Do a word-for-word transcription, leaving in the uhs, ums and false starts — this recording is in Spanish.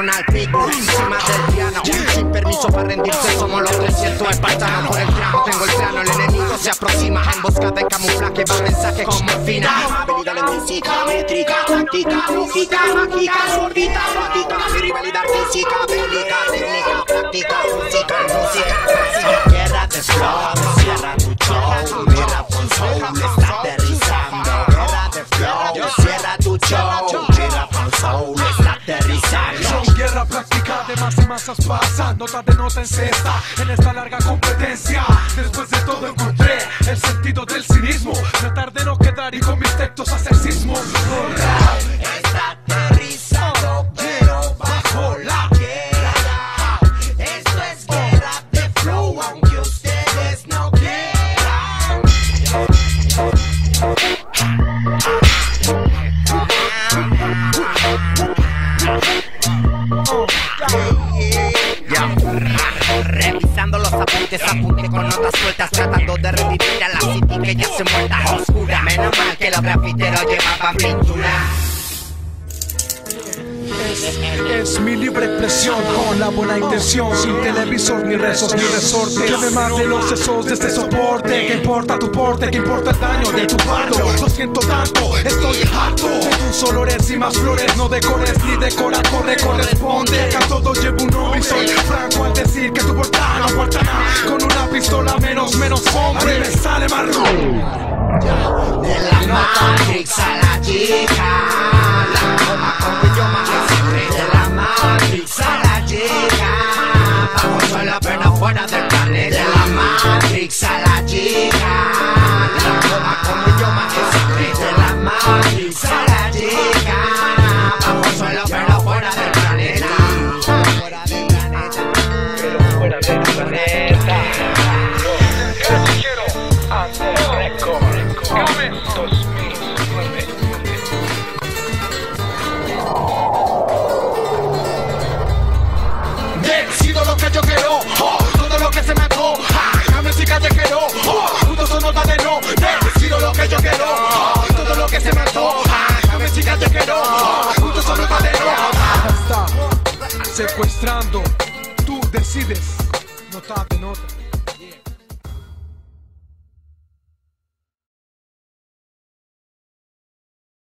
Ronald Pitbull encima del piano, sin permiso para rendirse, somos los trescientos espartanos por el plano. Tengo el plano, el enemigo se aproxima, emboscada en camuflaje, va mensaje con morfina. Habilidad lingüística, métrica, táctica, lógica, mágica, sordita, práctica, mi rivalidad física, bélica, técnica, práctica, música, música, clásica. Guerra de flow, cierra tu show, mi rap con soul está aterrizando. Guerra de flow, cierra tu show, mi rap con soul está aterrizando. Son guerra práctica de más y masas pasa, nota de nota en cesta, en esta larga competencia. Después de todo encontré el sentido del cinismo, tratar de no quedar y con mis textos hacer sismo. El rap está aterrizado, pero bajo la guerra. Esto es guerra de flow, aunque ustedes no quieran. Revisando los apuntes, apunte con notas sueltas, tratando de revivir a la city que ya se muerta oscura. Menos mal que los grafiteros llevaban pintura. Es mi libre expresión con la buena intención, sin televisor, ni rezos, ni resortes. Que me mate los sesos de este soporte. ¿Qué importa tu porte? ¿Qué importa el daño de tu pardo? Lo siento tanto, estoy harto de tus olores y más flores. No decores ni decora, corre, corresponde. Que a todo llevo un nombre y soy franco al decir que tu portada no aguanta nada. Con una pistola menos, menos hombre. A mí me sale marrón. De la Matrix a la chica, la toma con idioma de la Matrix a la chica, bajo suelo pero fuera del planeta. De la Matrix a la chica, la toma con idioma de la Matrix a la chica, bajo suelo pero fuera del planeta. Fuera del planeta, pero fuera del planeta. Quiero hacer récord. dos mil nueve. Decido lo que yo quiero, oh, todo lo que se me antoja. La música te quiero, oh, juntos son nota de no. Decido lo que yo quiero, oh, todo lo que se me antoja. La música te quiero, oh, juntos son nota de no. Está secuestrando, tú decides, nota de nota.